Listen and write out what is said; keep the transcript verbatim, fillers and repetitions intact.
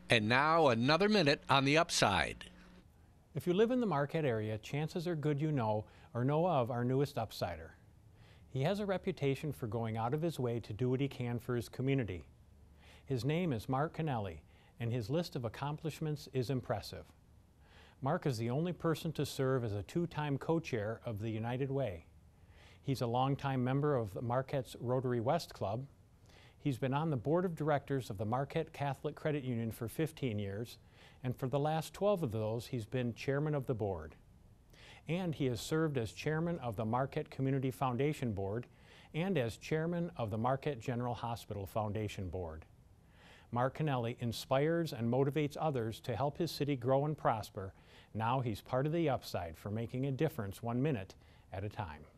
And now another minute on the upside. If you live in the Marquette area, chances are good you know or know of our newest upsider. He has a reputation for going out of his way to do what he can for his community. His name is Mark Cannelli, and his list of accomplishments is impressive. Mark is the only person to serve as a two-time co-chair of the United Way. He's a longtime member of the Marquette's Rotary West Club. He's been on the board of directors of the Marquette Catholic Credit Union for fifteen years, and for the last twelve of those, he's been chairman of the board. And he has served as chairman of the Marquette Community Foundation Board and as chairman of the Marquette General Hospital Foundation Board. Mark Cannelli inspires and motivates others to help his city grow and prosper. Now he's part of the upside for making a difference one minute at a time.